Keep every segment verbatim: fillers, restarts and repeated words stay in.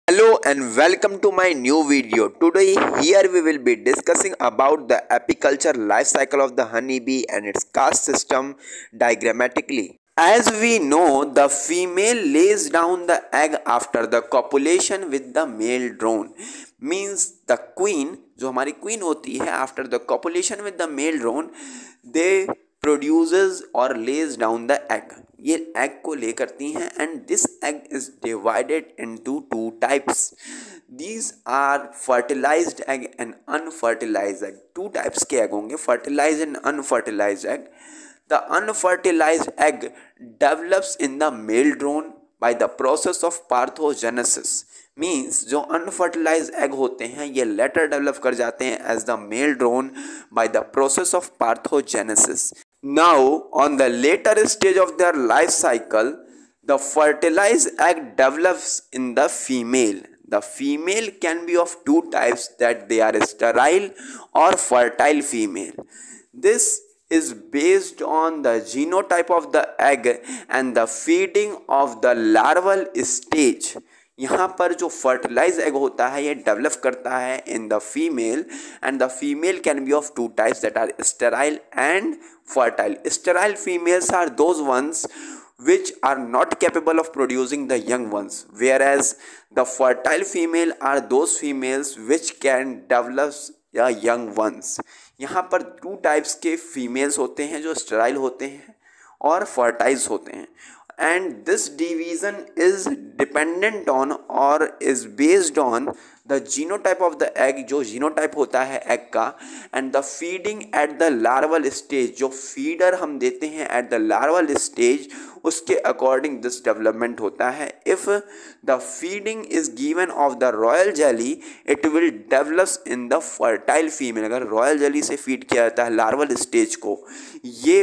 Hello and welcome to my new video. Today here we will be discussing about the apiculture life cycle of the honeybee and its caste system diagrammatically. As we know, the female lays down the egg after the copulation with the male drone. Means the queen, जो हमारी queen होती है, after the copulation with the male drone, they produces or lays down the egg. ये egg को ले करती हैं and this egg is divided into two types. These are fertilized egg and unfertilized egg. Two types के egg होंगे, fertilized and unfertilized egg. The unfertilized egg develops in the male drone by the process of parthenogenesis. Means जो unfertilized egg होते हैं ये later develop कर जाते हैं as the male drone by the process of parthenogenesis. Now on the later stage of their life cycle, the fertilized egg develops in the female. The female can be of two types, that they are sterile or fertile female. This is based on the genotype of the egg and the feeding of the larval stage. यहाँ पर जो fertilize egg होता है ये develop करता है in the female and the female can be of two types, that are sterile and fertile. Sterile females are those ones which are not capable of producing the young ones, whereas the fertile female are those females which can develop the young ones. यहाँ पर two types के females होते हैं जो sterile होते हैं और फर्टाइज होते हैं, and this division is dependent on or is based on the genotype of the egg, जो जीनोटाइप होता है एग का, and the feeding at the larval stage, जो फीडर हम देते हैं at the larval stage, उसके अकॉर्डिंग दिस डेवलपमेंट होता है. If the feeding is given of the royal jelly it will develop in the fertile female. अगर royal jelly से feed किया जाता है लार्वल स्टेज को, ये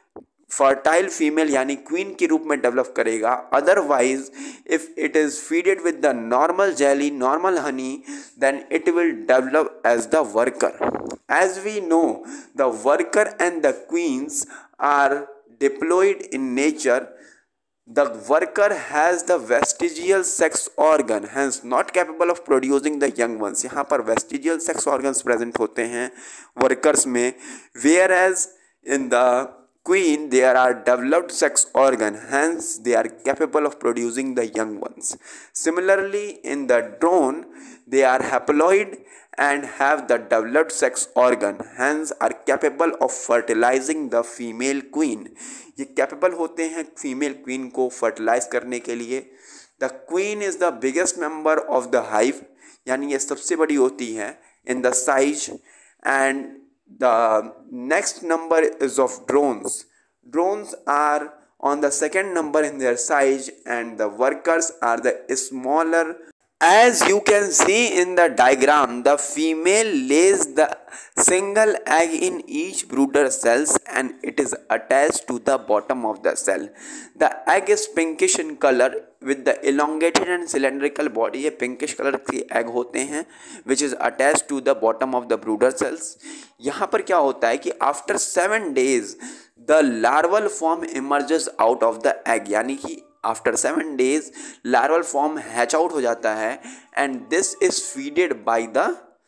फर्टाइल फीमेल यानी क्वीन के रूप में डेवलप करेगा. Otherwise if it is feeded with the normal jelly, normal honey, then it will develop as the worker. As we know, the worker and the queens are diploid in nature. The worker has the vestigial sex organ, hence not capable of producing the young ones. यहाँ पर vestigial sex organs present होते हैं workers में, whereas in the queen there are developed sex organ, hence they are capable of producing the young ones. Similarly in the drone they are haploid and have the developed sex organ, hence are capable of fertilizing the female queen. ये capable होते हैं female queen को fertilize करने के लिए. The queen is the biggest member of the hive, यानी ये सबसे बड़ी होती है in the size, and the next number is of drones. Drones are on the second number in their size and the workers are the smaller. As you can see in the diagram, the female lays the single egg in each brooder cells and it is attached to the bottom of the cell. The egg is pinkish in color with the elongated and cylindrical body. ये pinkish color के egg होते हैं which is attached to the bottom of the brooder cells. यहाँ पर क्या होता है कि after seven days the larval form emerges out of the egg, यानी कि after seven days larval form hatch out हो जाता है and this is feeded by the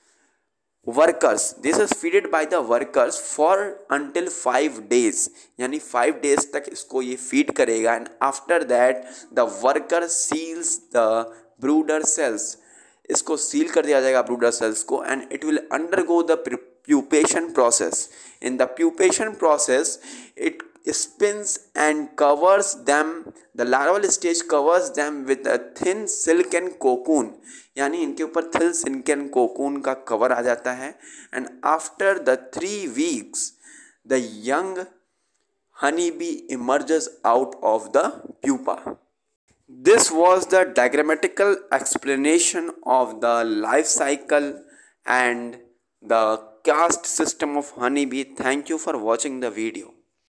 workers. This is feeded by the workers for until five days, यानी five days तक इसको ये feed करेगा and after that the worker seals the brooder cells. इसको सील कर दिया जाएगा ब्रूडर सेल्स को and it will undergo the pupation process. In the pupation process it spins and covers them, the larval stage covers them with a thin silken cocoon, यानी इनके ऊपर thin silken cocoon का cover आ जाता है and after the three weeks the young honeybee emerges out of the pupa. This was the diagrammatical explanation of the life cycle and the caste system of honeybee. Thank you for watching the video.